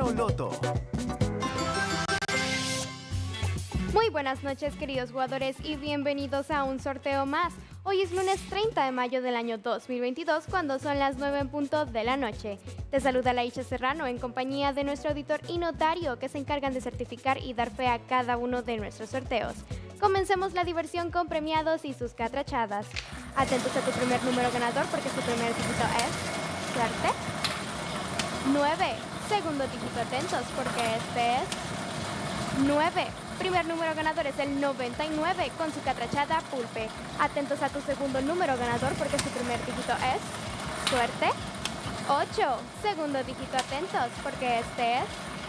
Esperanzalo Loto. Muy buenas noches, queridos jugadores, y bienvenidos a un sorteo más. Hoy es lunes 30 de mayo del año 2022, cuando son las 9 en punto de la noche. Te saluda Laisha Serrano en compañía de nuestro auditor y notario, que se encargan de certificar y dar fe a cada uno de nuestros sorteos. Comencemos la diversión con premiados y sus catrachadas. Atentos a tu primer número ganador, porque su primer dígito es suerte. 9. Segundo dígito, atentos, porque este es 9. Primer número ganador es el 99 con su catrachada pulpe. Atentos a tu segundo número ganador, porque su primer dígito es suerte. 8. Segundo dígito, atentos, porque este es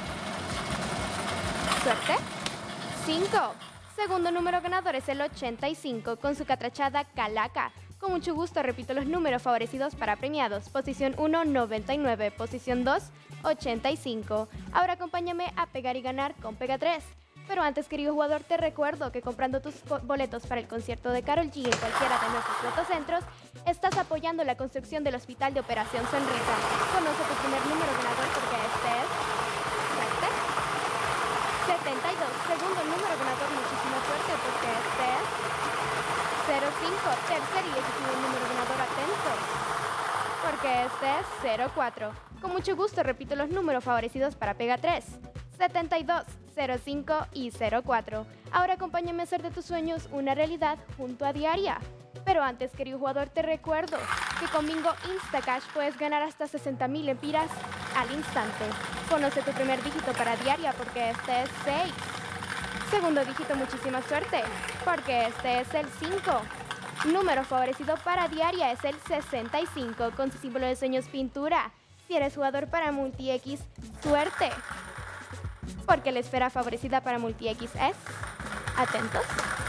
suerte. 5. Segundo número ganador es el 85 con su catrachada calaca. Con mucho gusto repito los números favorecidos para premiados. Posición 1, 99. Posición 2, 85. Ahora acompáñame a pegar y ganar con Pega 3. Pero antes, querido jugador, te recuerdo que comprando tus boletos para el concierto de Karol G en cualquiera de nuestros fotocentros, estás apoyando la construcción del Hospital de Operación Sonrisa. Conoce tu primer número ganador, porque este es suerte. 72. Segundo número ganador, muchísima suerte, porque este es 05. Tercer y decisivo número ganador, atentos, porque este es 04. Con mucho gusto repito los números favorecidos para Pega 3. 72, 05 y 04. Ahora acompáñame a hacer de tus sueños una realidad junto a Diaria. Pero antes, querido jugador, te recuerdo que con Bingo Instacash puedes ganar hasta 60,000 lempiras al instante. Conoce tu primer dígito para Diaria, porque este es 6. Segundo dígito, muchísima suerte, porque este es el 5. Número favorecido para Diaria es el 65 con su símbolo de sueños pintura. Si eres jugador para Multi-X, suerte, porque la esfera favorecida para Multi-X es, atentos,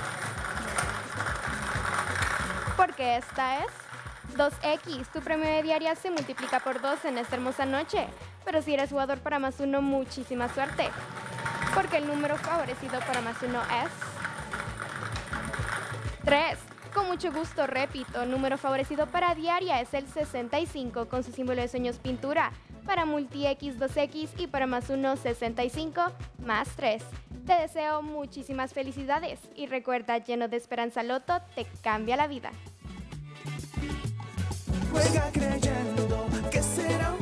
porque esta es 2X. Tu premio de Diaria se multiplica por 2 en esta hermosa noche. Pero si eres jugador para más 1, muchísima suerte, porque el número favorecido para más 1 es 3. Con mucho gusto repito, número favorecido para Diaria es el 65 con su símbolo de sueños pintura. Para Multi-X, 2X y para más 1, 65 más 3. Te deseo muchísimas felicidades y recuerda, lleno de esperanza Loto te cambia la vida. Juega creyendo que será